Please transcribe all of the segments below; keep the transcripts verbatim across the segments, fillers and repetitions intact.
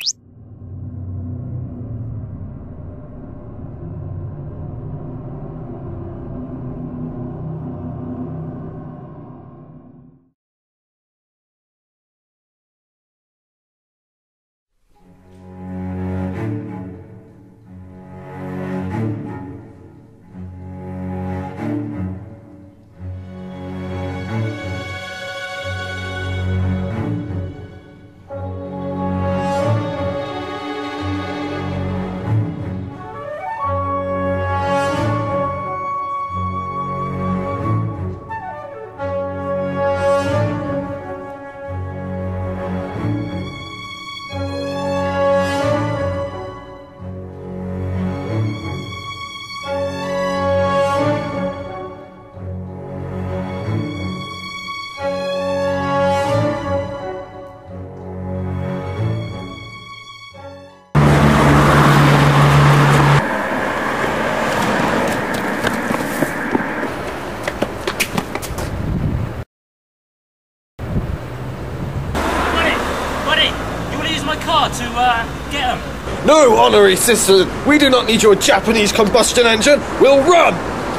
To uh, get them. No, honorary citizen, we do not need your Japanese combustion engine. We'll run.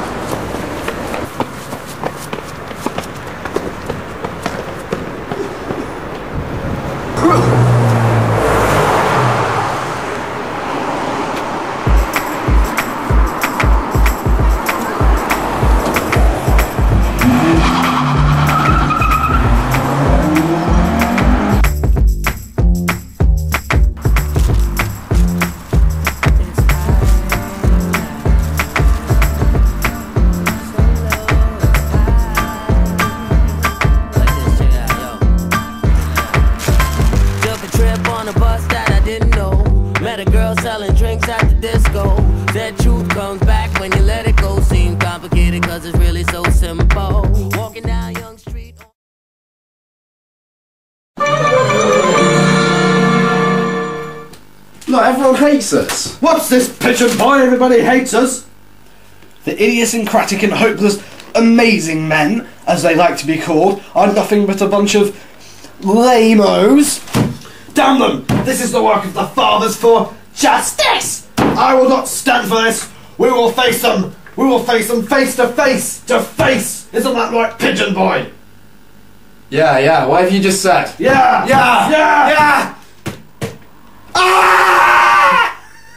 Selling drinks at the disco. That truth comes back when you let it go. Seems complicated cause it's really so simple. Walking down Young Street. Look, everyone hates us. What's this, pigeon boy? Everybody hates us. The idiosyncratic and hopeless amazing men, as they like to be called, are nothing but a bunch of lame-os. Damn them! This is the work of the fathers for justice! I will not stand for this! We will face them! We will face them face to face to face! Isn't that right, pigeon boy? Yeah, yeah, what have you just said? Yeah! Yeah! Yeah! Yeah! Ah!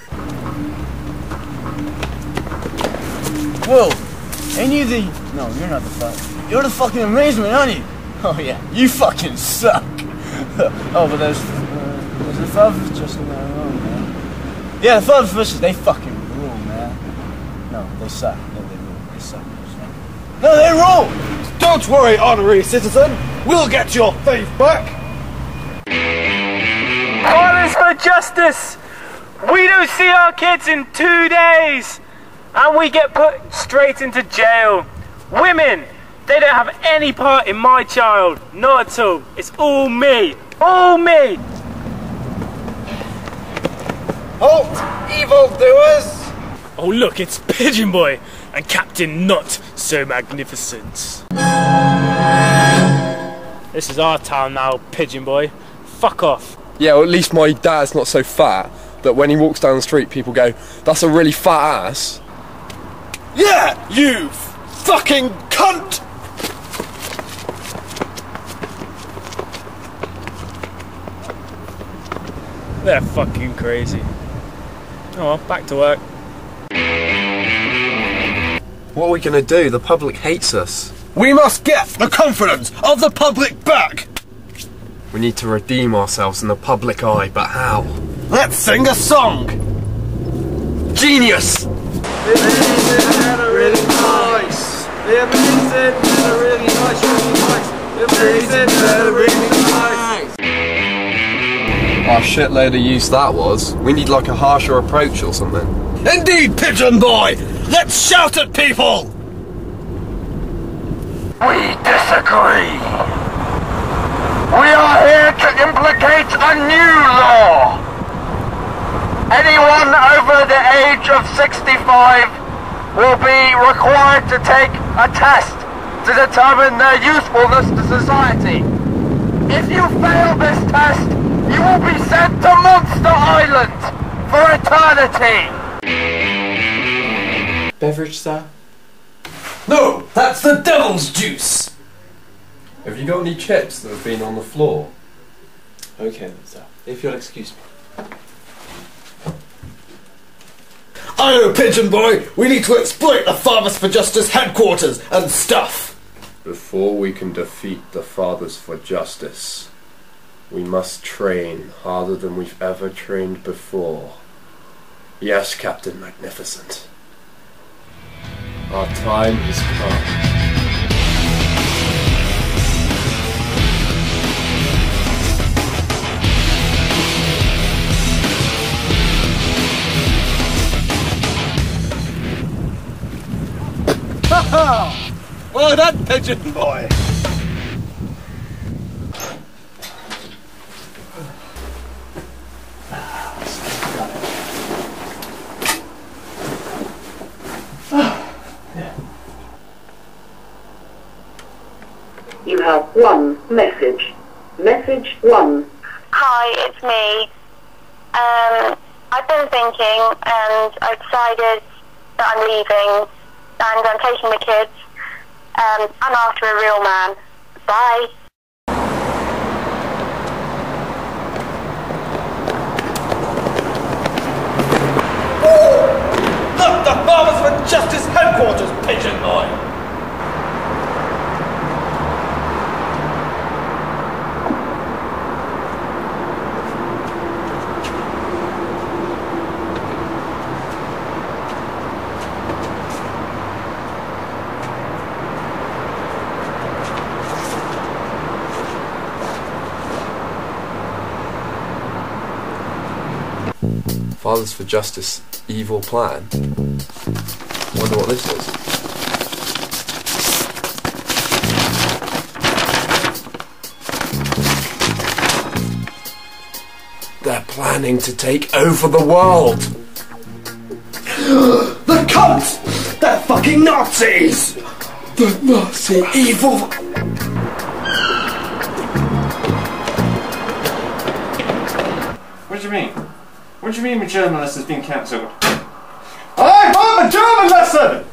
Whoa! Ain't you the... No, you're not the fuck. You're the fucking amazement, aren't you? Oh yeah, you fucking suck! Oh, but there's... Uh, there's the father just in there alone, man. Yeah, the father fishes, they fucking rule, man. No, they suck. No, they rule. They suck. No, they rule! Don't worry, honorary citizen. We'll get your faith back. Fathers for justice! We don't see our kids in two days! And we get put straight into jail. Women, they don't have any part in my child. Not at all. It's all me. All me! Halt, evildoers! Oh look, it's Pigeon Boy and Captain Not So Magnificent. This is our town now, Pigeon Boy. Fuck off. Yeah, well, at least my dad's not so fat that when he walks down the street people go, that's a really fat ass. Yeah, you fucking cunt! They're fucking crazy. Oh well, back to work. What are we gonna do? The public hates us. We must get the confidence of the public back! We need to redeem ourselves in the public eye, but how? Let's sing a song! Genius! Amazing and a really nice. Amazing and a really nice, really nice. Amazing and a really nice. Oh, shitload of use that was. We need like a harsher approach or something. Indeed, Pigeon Boy! Let's shout at people! We disagree. We are here to implicate a new law. Anyone over the age of sixty-five will be required to take a test to determine their usefulness to society. If you fail this test, you will be sent to Monster Island for eternity. Beverage, sir? No, that's the devil's juice. Have you got any chips that have been on the floor? Okay then, sir. If you'll excuse me. I know, Pigeon Boy. We need to exploit the Fathers for Justice headquarters and stuff. Before we can defeat the Fathers for Justice, we must train harder than we've ever trained before. Yes, Captain Magnificent. Our time has come. Well done, Pigeon Boy. You have one message. Message one. Hi, it's me. Um, I've been thinking and I've decided that I'm leaving and I'm taking the kids. Um, I'm after a real man. Bye. Look, the Fathers for Justice headquarters, Pigeon Boy. Fathers for Justice evil plan. Wonder what this is. They're planning to take over the world. The cunts! They're fucking Nazis! The Nazi evil. What do you mean? What do you mean my German lesson has been cancelled? I want a German lesson!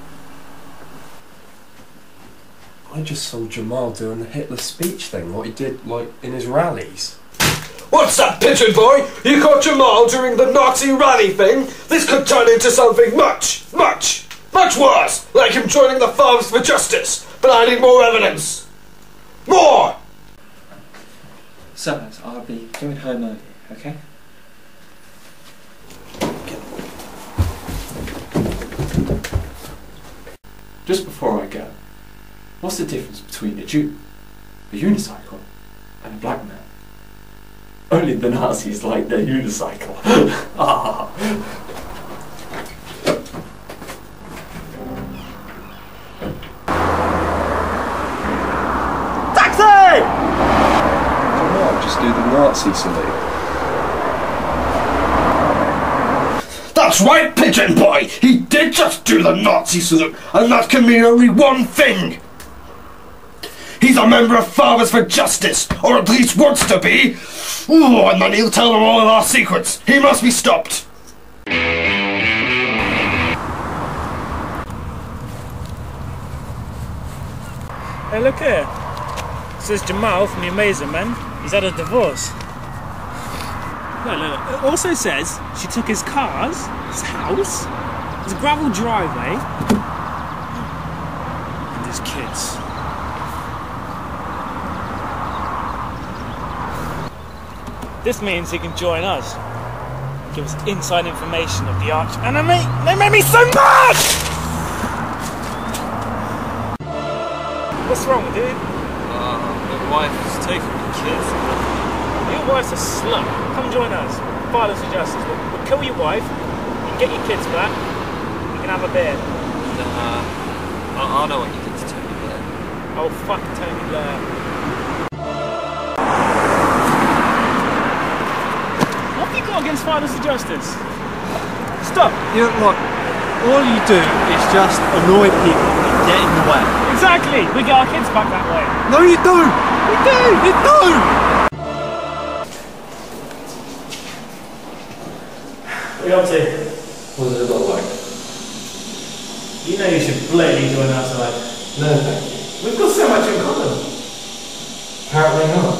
I just saw Jamal doing the Hitler speech thing, what he did like in his rallies. What's that, Pigeon Boy? You caught Jamal during the Nazi rally thing? This could turn into something much, much, much worse, like him joining the Fathers for Justice. But I need more evidence. More! So, I'll be doing her no, okay? Just before I go, what's the difference between a Jew, a unicycle, and a black man? Only the Nazis like their unicycle. Ah. Taxi! Jamal, just do the Nazi salute. That's right, Pigeon Boy! He did just do the Nazi salute, and that can mean only one thing! He's a member of Fathers for Justice, or at least wants to be! Ooh, and then he'll tell them all of our secrets! He must be stopped! Hey, look here. It says Jamal from The Amazing Men. He's had a divorce. Look, look, it also says she took his cars, his house, his gravel driveway, and his kids. This means he can join us and give us inside information of the arch enemy. They made me so mad! What's wrong with you? Uh, my wife is taking the kids. Your wife's a slut. Come join us. Fathers for Justice. We'll, we'll kill your wife. You can get your kids back. You can have a beer. Nah. I, I know what you did to Tony Blair. Oh, fuck Tony Blair. What have you got against Fathers for Justice? Stop. You know, look, all you do is just annoy people and get in the way. Exactly. We get our kids back that way. No, you don't. We do. You don't. you up to? What does it look like? You know you should blatantly join our side. No, thank you. We've got so much in common. Apparently not.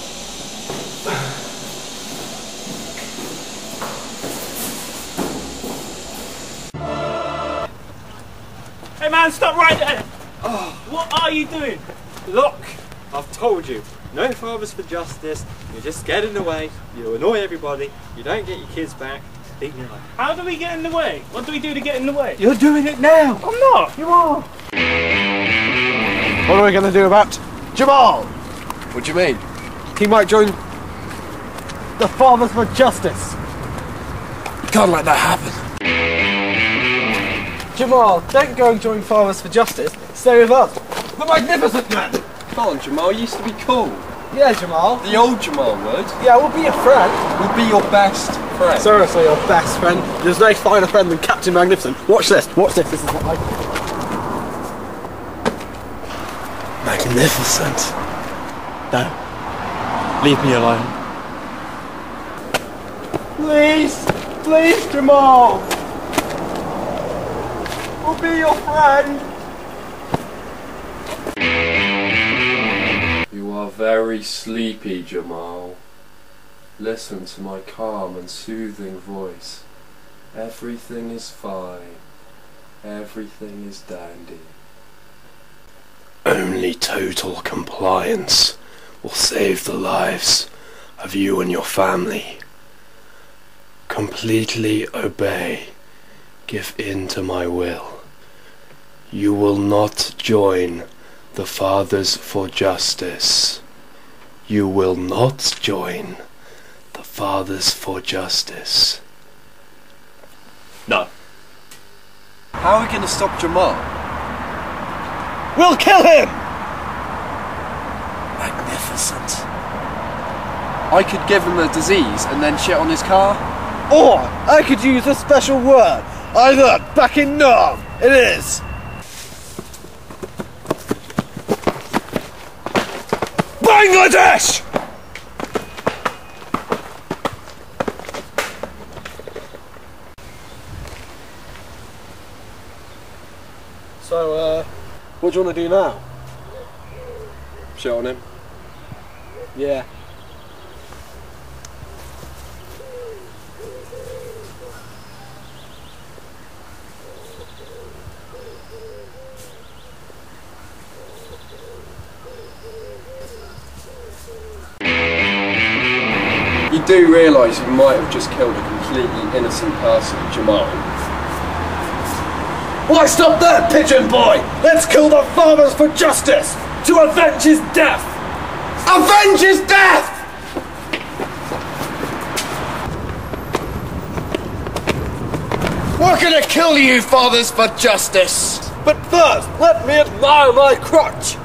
Hey man, stop right there! Oh, what are you doing? Look, I've told you. No fathers for justice. You just get in the way. You annoy everybody. You don't get your kids back. Leave me alone. How do we get in the way? What do we do to get in the way? You're doing it now. I'm not. You are. What are we going to do about Jamal? What do you mean? He might join the Fathers for Justice. You can't let that happen. Jamal, don't go and join Fathers for Justice. Stay with us. The magnificent man. Come on, Jamal used to be cool. Yeah, Jamal. The old Jamal would. Yeah, we'll be your friend. We'll be your best friend. Seriously, your best friend. There's no finer friend than Captain Magnificent. Watch this. Watch this. This is what I... Magnificent. No. Leave me alone. Please. Please, Jamal. We'll be your friend. You are very sleepy, Jamal. Listen to my calm and soothing voice. Everything is fine. Everything is dandy. Only total compliance will save the lives of you and your family. Completely obey. Give in to my will. You will not join the Fathers for Justice. You will not join the Fathers for Justice. No. How are we going to stop Jamal? We'll kill him! Magnificent. I could give him a disease and then shit on his car. Or I could use a special word. I learned back in Nam. It is. Bangladesh! So, uh, what do you want to do now? Shit on him. Yeah. You do realise you might have just killed a completely innocent person, Jamal. Why stop there, pigeon boy? Let's kill the Fathers for Justice to avenge his death! Avenge his death! We're gonna kill you, Fathers for Justice! But first, let me admire my crotch!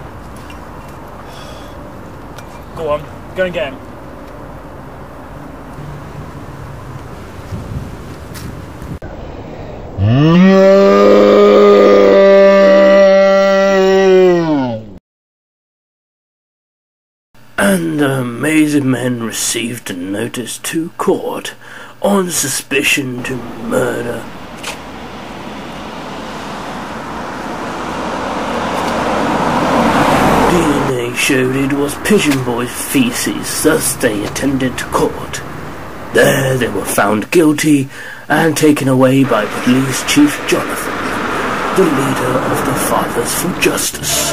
Go on, go and get him. And the amazing men received a notice to court on suspicion to murder. D N A showed it was Pigeon Boy's feces, thus they attended court. There they were found guilty and taken away by Police Chief Jonathan, the leader of the Fathers for Justice.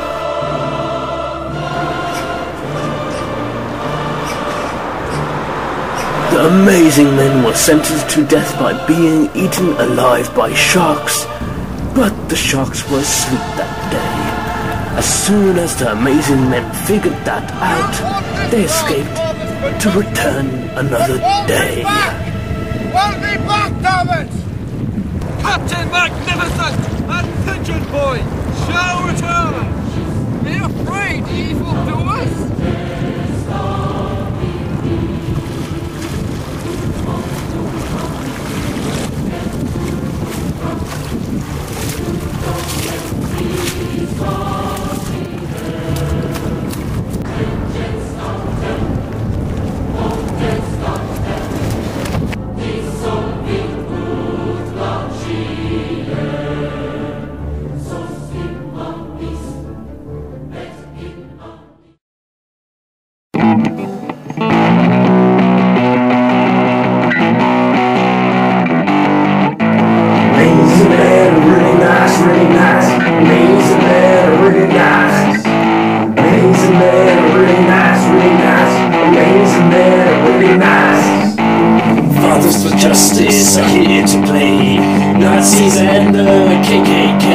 The amazing men were sentenced to death by being eaten alive by sharks, but the sharks were asleep that day. As soon as the amazing men figured that out, they escaped to return another day. We'll be back, damn it! Captain Magnificent and Pigeon Boy shall return! Be afraid, evildoers! So Nazis are here to play. Nazis and the K K K.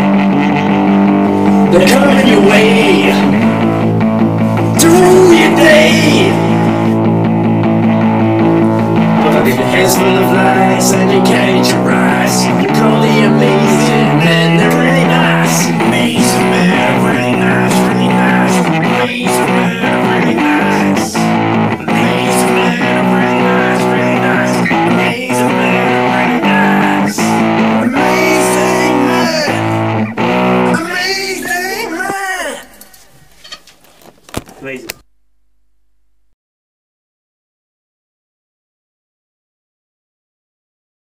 They're coming your way to rule your day. But your head's full of lies and you can't eat your rice. You call the amazing men, they're really nice. Amazing men, really nice, really nice. Amazing men, really nice. Amazing men, really nice, really nice. Amazing men, really nice. Amazing men. Amazing men. Amazing.